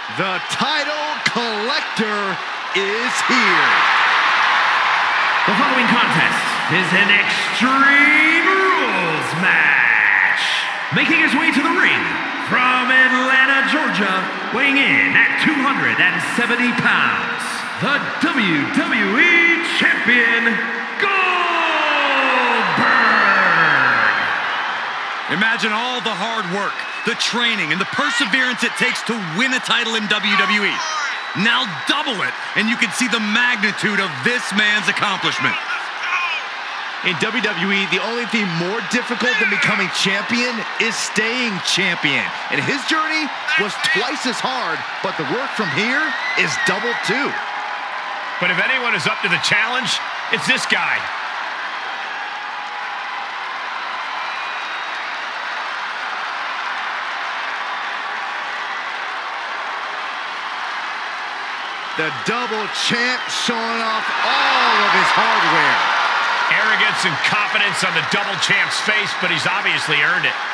The title collector is here. The following contest is an Extreme Rules match. Making his way to the ring from Atlanta, Georgia, weighing in at 270 pounds, the WWE Champion, Goldberg. Imagine all the hard work, the training, and the perseverance it takes to win a title in WWE. Now double it, and you can see the magnitude of this man's accomplishment. In WWE, the only thing more difficult than becoming champion is staying champion. And his journey was twice as hard, but the work from here is double too. But if anyone is up to the challenge, it's this guy. The double champ showing off all of his hardware. Arrogance and confidence on the double champ's face, but he's obviously earned it.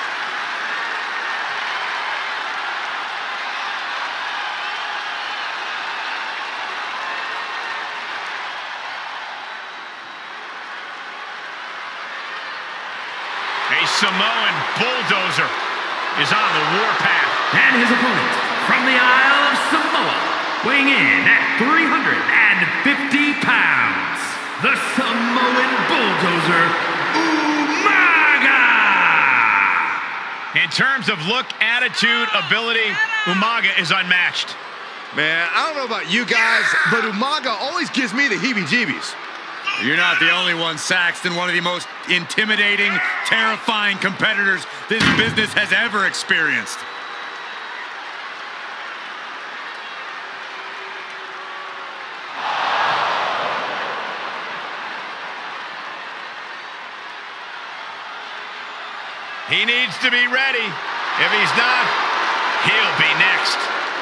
A Samoan bulldozer is on the warpath. And his opponent from the Isle of Samoa, weighing in at 350 pounds, the Samoan bulldozer, Umaga! In terms of look, attitude, ability, Umaga is unmatched. Man, I don't know about you guys, but Umaga always gives me the heebie-jeebies. You're not the only one, Saxton. One of the most intimidating, terrifying competitors this business has ever experienced. He needs to be ready. If he's not, he'll be next.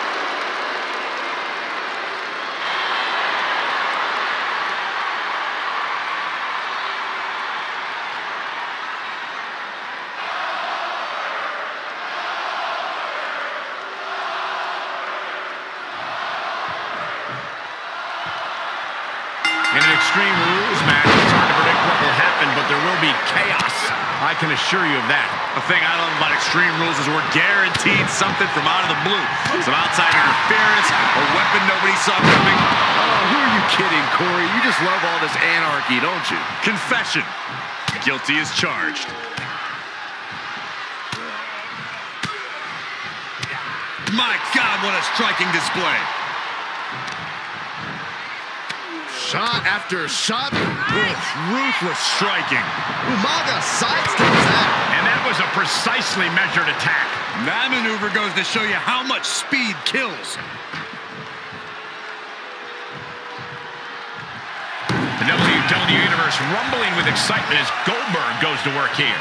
In an Extreme Rules match, it's hard to predict what will happen, but there will be chaos. I can assure you of that. The thing I love about Extreme Rules is we're guaranteed something from out of the blue. Some outside interference, a weapon nobody saw coming. Oh, who are you kidding, Corey? You just love all this anarchy, don't you? Confession. Guilty as charged. My God, what a striking display. Shot after shot with Ruthless striking. Umaga sidesteps that. And that was a precisely measured attack. That maneuver goes to show you how much speed kills. The WWE Universe rumbling with excitement as Goldberg goes to work here.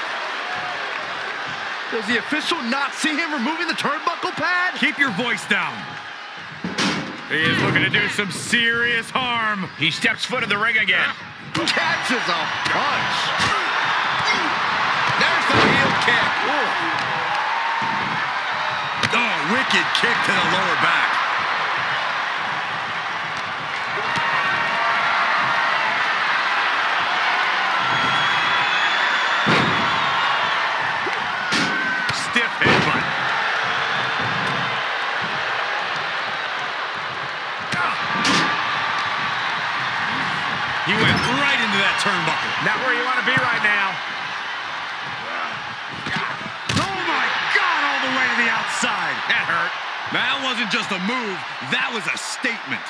Does the official not see him removing the turnbuckle pad? Keep your voice down. He is looking to do some serious harm. He steps foot in the ring again. Catches a punch. There's the heel kick. Oh, wicked kick to the lower back. Stiff headbutt. He went right into that turnbuckle. Not where you want to be right now. Oh my God, all the way to the outside. That hurt. That wasn't just a move, that was a statement.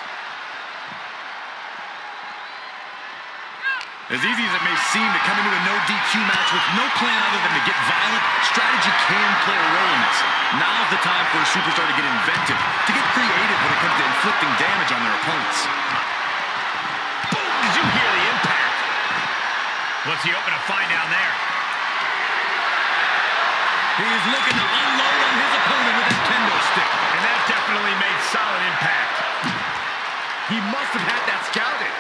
As easy as it may seem to come into a no DQ match with no plan other than to get violent, strategy can play a role in this. Now's the time for a superstar to get inventive, to get creative when it comes to inflicting damage on their opponents. Did you hear the impact? What's he hoping to find down there? He is looking to unload on his opponent with that kendo stick. And that definitely made solid impact. He must have had that scouted.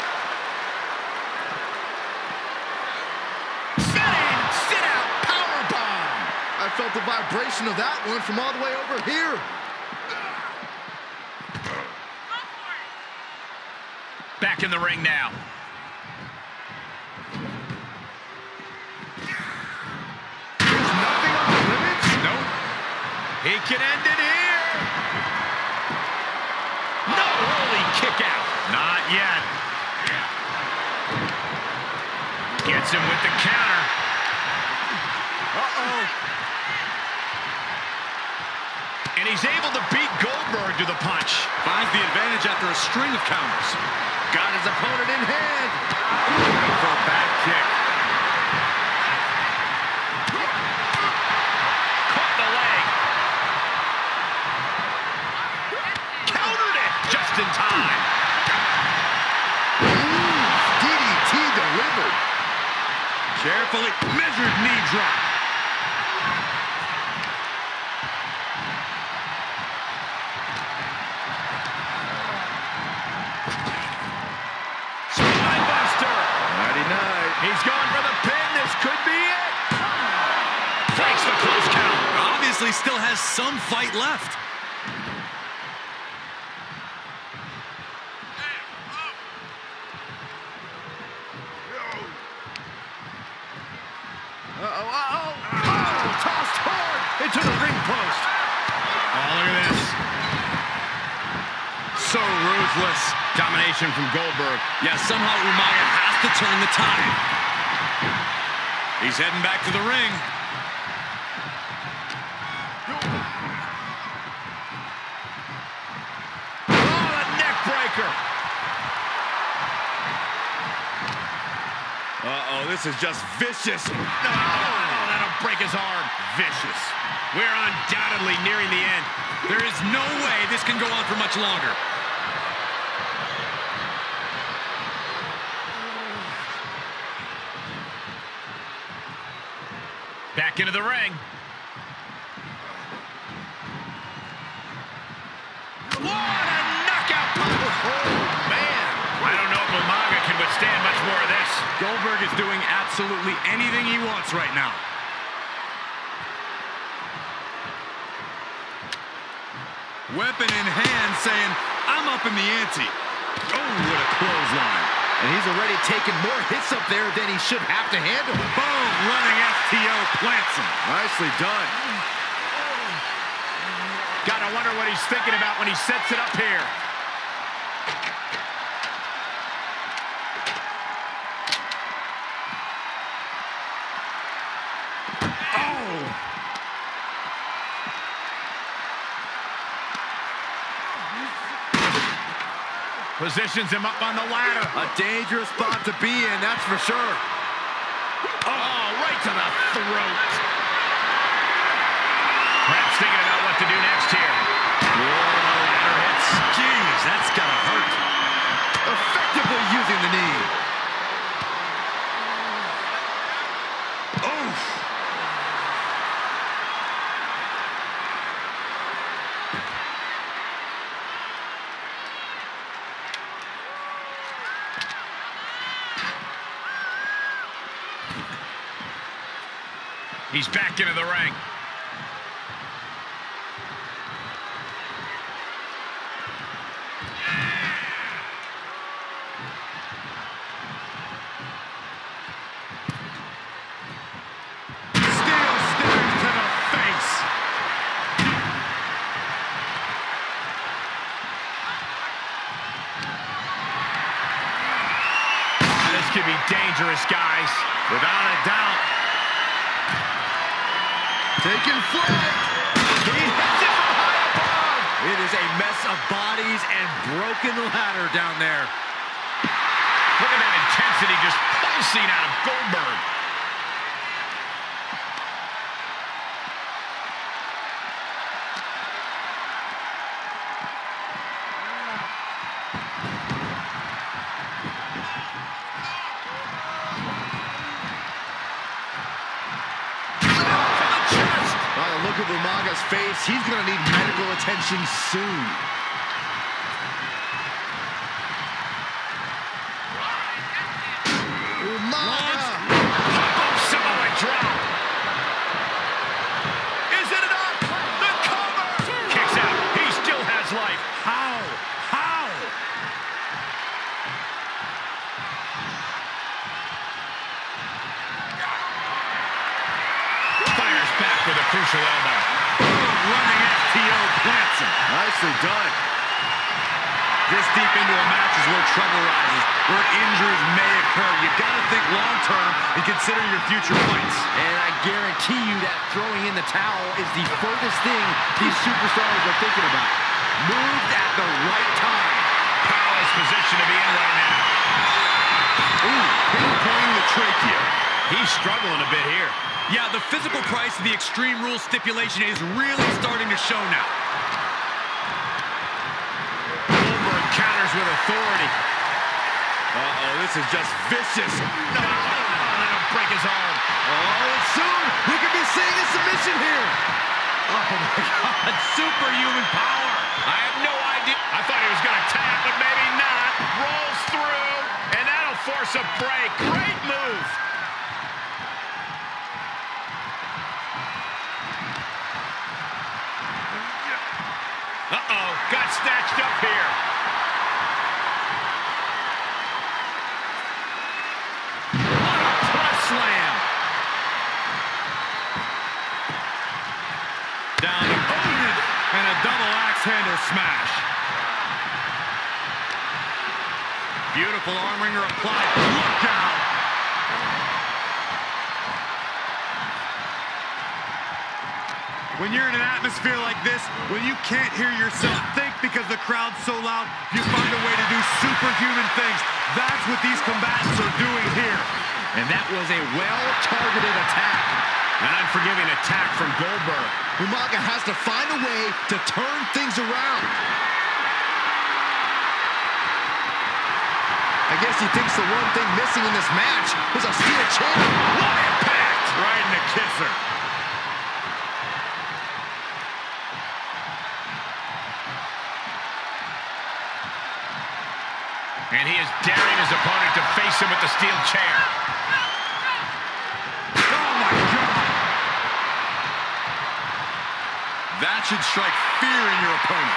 Sit out, powerbomb. I felt the vibration of that one from all the way over here. Back in the ring now. There's nothing on the limits. Nope. He can end it here. No, holy kick out. Not yet. Gets him with the counter. Uh-oh. And he's able to beat Goldberg to the punch. Finds the advantage after a string of counters. Got his opponent in hand. Looking for a back kick. Caught the leg. Countered it just in time. DDT delivered. Carefully measured knee drop. Spinebuster. Nighty-night. He's going for the pin. This could be it. Breaks the close count. Obviously still has some fight left. Tossed hard into the ring post. Oh, look at this. So ruthless. Domination from Goldberg. Yeah, somehow Umaga has to turn the tide. He's heading back to the ring. Oh, the neck breaker. Uh-oh, this is just vicious. No, that'll break his arm. Vicious. We're undoubtedly nearing the end. There is no way this can go on for much longer. Back into the ring. What a knockout punch! Oh, man. I don't know if Umaga can withstand much more of this. Goldberg is doing absolutely anything he wants right now. Weapon in hand saying, I'm up in the ante. Oh, what a clothesline. And he's already taken more hits up there than he should have to handle. Boom, running FTO plants him. Nicely done. Gotta wonder what he's thinking about when he sets it up here. Positions him up on the ladder. A dangerous spot to be in, that's for sure. Oh, right to the throat. Perhaps thinking about what to do next here. Whoa, the ladder hits. Jeez, that's gotta hurt. Effectively using the knee. Oof. He's back into the ring. Steel stairs to the face. This could be dangerous, guys. Without a doubt. Taking flight. He hits it from high above. It is a mess of bodies and broken ladder down there. Look at that intensity just pulsing out of Goldberg. Look at Umaga's face. He's going to need medical attention soon. Umaga! Samoa drop. Is it enough? The cover! Kicks out. He still has life. How? How? nicely done. This deep into a match is where trouble rises, where injuries may occur. You got to think long-term and consider your future fights. And I guarantee you that throwing in the towel is the furthest thing these superstars are thinking about. Moved at the right time. Powerless position to be in right now. Ooh, pinpointing the trachea. He's struggling a bit here. Yeah, the physical price of the Extreme Rules stipulation is really starting to show now. Goldberg counters with authority. Uh-oh, this is just vicious. No, that'll break his arm. Oh, and soon we could be seeing a submission here. Oh, my God, superhuman power. I have no idea. I thought he was going to tap, but maybe not. Rolls through, and that'll force a break. Great move. Uh-oh, got snatched up here. What a press slam. Down to Odin, and a double axe handle smash. Beautiful arm wringer applied. Look out. When you're in an atmosphere like this, when you can't hear yourself think because the crowd's so loud, you find a way to do superhuman things. That's what these combatants are doing here. And that was a well-targeted attack. An unforgiving attack from Goldberg. Umaga has to find a way to turn things around. I guess he thinks the one thing missing in this match was a steel chair. What impact! Right in the kisser. And he is daring his opponent to face him with the steel chair. Oh, my God. That should strike fear in your opponent.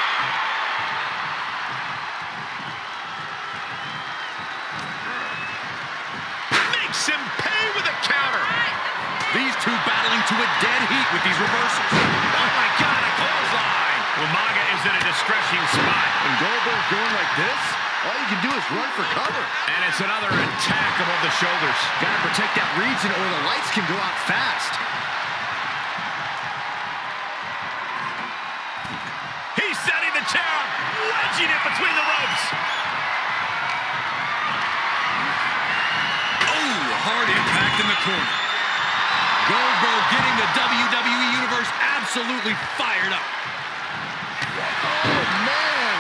Makes him pay with a counter. These two battling to a dead heat with these reversals. Oh, my God, a clothesline. Umaga is in a distressing spot. When Goldberg's going like this, all you can do is run for cover. And it's another attack above the shoulders. Gotta protect that region or the lights can go out fast. He's setting the chair up, wedging it between the ropes. Oh, hard impact in the corner. Goldberg getting the WWE Universe absolutely fired up. Oh, man.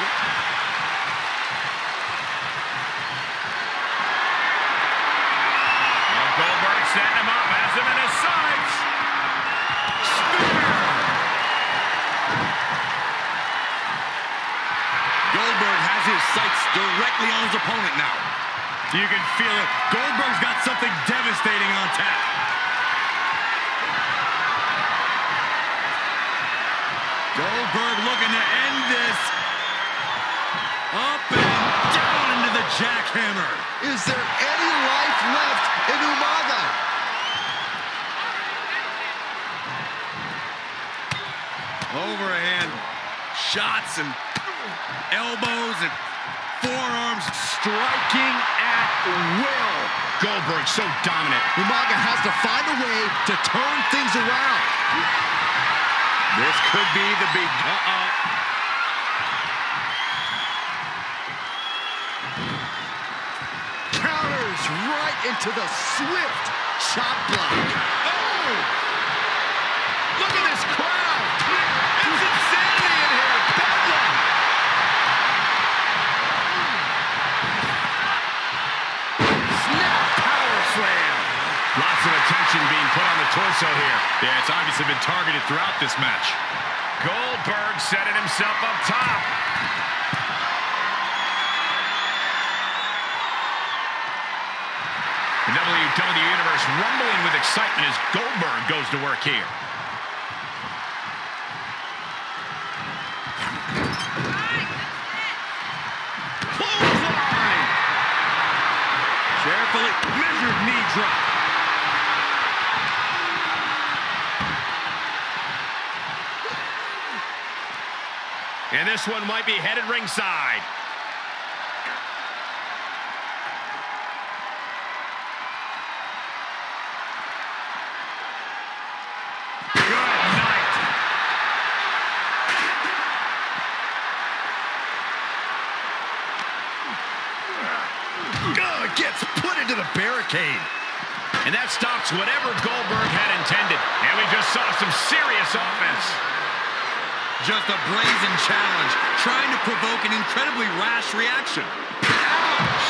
Goldberg setting him up, has him in his sights. Spear! Goldberg has his sights directly on his opponent now. You can feel it. Goldberg's got something devastating on tap. Goldberg looking to end this. Up and down into the jackhammer. Is there any life left in Umaga? Overhand shots and elbows and forearms. Striking at will. Goldberg so dominant. Umaga has to find a way to turn things around. This could be the big... Counters right into the swift chop block. Oh! Look at this crowd. It's insanity in here. Bedlam. Snap power slam. Lots of attention being put on the torso here. Yeah, it's obviously been targeted throughout this match. Goldberg setting himself up top. The WWE Universe rumbling with excitement as Goldberg goes to work here. Clothesline! Carefully measured knee drop. And this one might be headed ringside. Gets put into the barricade. And that stops whatever Goldberg had intended. And we just saw some serious offense. Just a brazen challenge, trying to provoke an incredibly rash reaction. Ouch!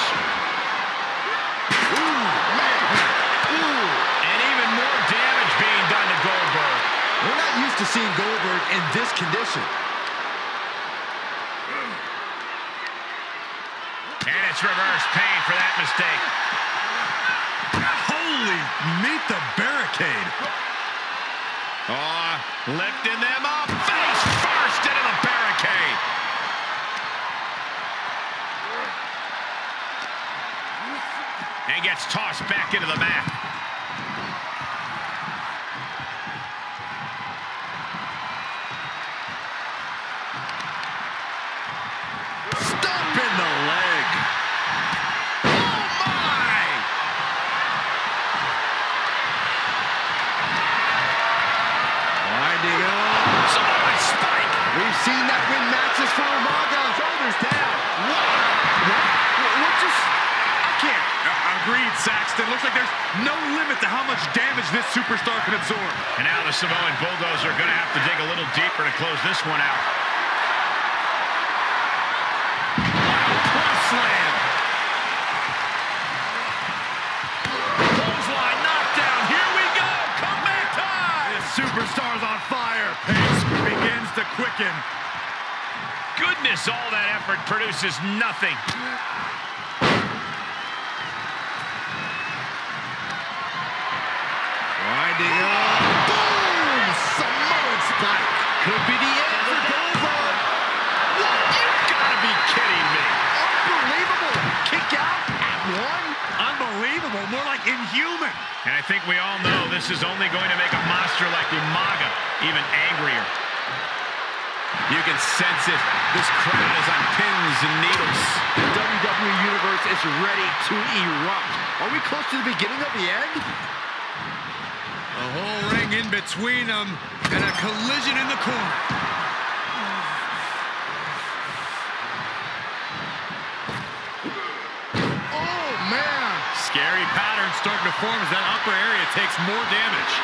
Ooh, man. Ooh. And even more damage being done to Goldberg. We're not used to seeing Goldberg in this condition. And it's reverse pain for that mistake. Holy, meet the barricade. Oh, lifting them up. Face first into the barricade. And gets tossed back into the mat. Stomping the leg. Oh, my! Winding up. Samoan spike. We've seen that win matches for Umaga. Shoulders down. What just... I can't. Agreed, Saxton. Looks like there's no limit to how much damage this superstar can absorb. And now the Samoan Bulldozer are going to have to dig a little deeper to close this one out. Slam. Clothesline knockdown. Here we go. Comeback time. This superstar's on fire. Pace begins to quicken. Goodness, all that effort produces nothing. Winding up. Boom! Samoan spike. Could be the end for Goldberg. What? You've got to be kidding me. Unbelievable. Kick out at one. Unbelievable. More like inhuman. And I think we all know this is only going to make a monster like Umaga even angrier. You can sense it. This crowd is on pins and needles. The WWE Universe is ready to erupt. Are we close to the beginning of the end? A whole ring in between them and a collision in the corner. Oh, man. Scary pattern starting to form as that upper area takes more damage.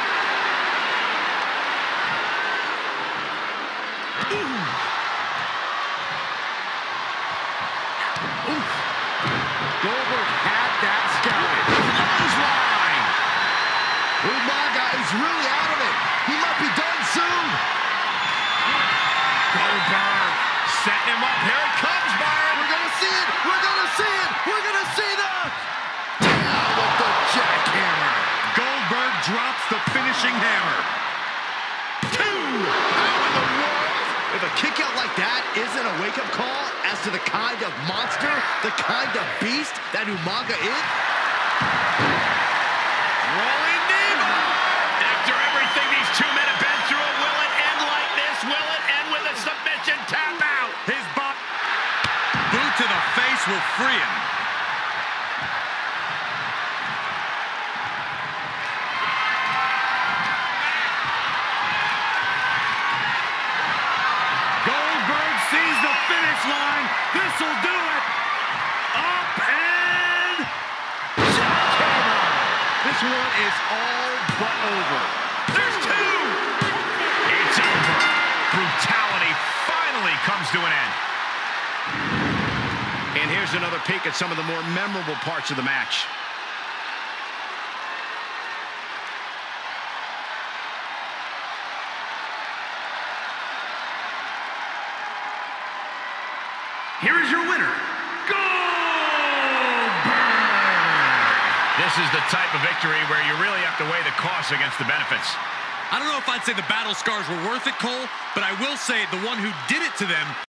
Oof. Goldberg had that scouted. Clothesline. Umaga is really out of it. He might be done soon. Goldberg setting him up. Here it comes, Byron. We're going to see it. We're going to see it. We're going to see that. Down with the jackhammer. Goldberg drops the finishing hammer. Two. How in the world? If a kick out like that isn't a wake-up call as to the kind of monster, the kind of beast that Umaga is. Rolling Nemo. After everything these two men have been through, will it end like this? Will it end with a submission tap out? His boot to the face will free him. Goldberg sees the finish line. This'll do it. Up and Jackhammer. This one is all but over. There's two. It's over. Brutality finally comes to an end. And here's another peek at some of the more memorable parts of the match. Here is your winner, Goldberg! This is the type of victory where you really have to weigh the costs against the benefits. I don't know if I'd say the battle scars were worth it, Cole, but I will say the one who did it to them